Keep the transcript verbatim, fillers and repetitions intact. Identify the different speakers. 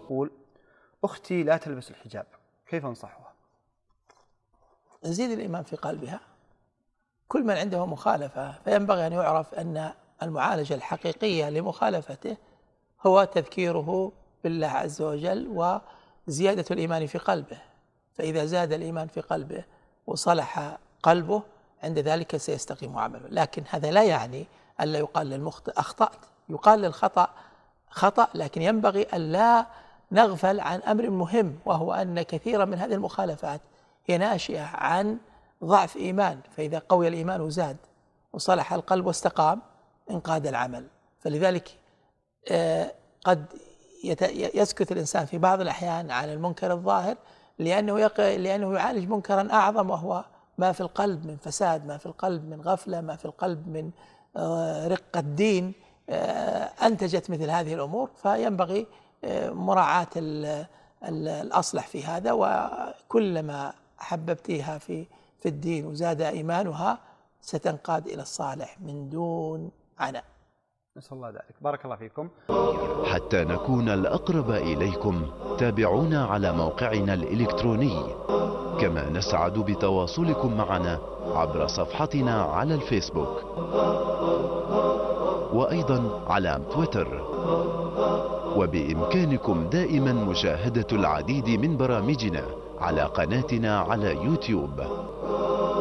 Speaker 1: تقول أختي لا تلبس الحجاب، كيف أنصحها؟
Speaker 2: يزيد الإيمان في قلبها. كل من عنده مخالفة فينبغي أن يعرف أن المعالجة الحقيقية لمخالفته هو تذكيره بالله عز وجل وزيادة الإيمان في قلبه. فإذا زاد الإيمان في قلبه وصلح قلبه عند ذلك سيستقيم عمله. لكن هذا لا يعني ألا يقال للمخطئ أخطأت، يقال للخطأ خطأ، لكن ينبغي أن لا نغفل عن أمر مهم، وهو أن كثيرا من هذه المخالفات هي ناشئة عن ضعف إيمان. فإذا قوي الإيمان وزاد وصلح القلب واستقام انقاد العمل. فلذلك قد يسكت الإنسان في بعض الأحيان على المنكر الظاهر لأنه لأنه يعالج منكرا أعظم، وهو ما في القلب من فساد، ما في القلب من غفلة، ما في القلب من رقة دين أنتجت مثل هذه الأمور. فينبغي مراعاة الأصلح في هذا، وكلما حببتيها في في الدين وزاد إيمانها ستنقاد إلى الصالح من دون عناء.
Speaker 1: نسأل الله ذلك. بارك الله فيكم.
Speaker 3: حتى نكون الأقرب إليكم تابعونا على موقعنا الإلكتروني، كما نسعد بتواصلكم معنا عبر صفحتنا على الفيسبوك وأيضا على تويتر. وبإمكانكم دائما مشاهدة العديد من برامجنا على قناتنا على يوتيوب.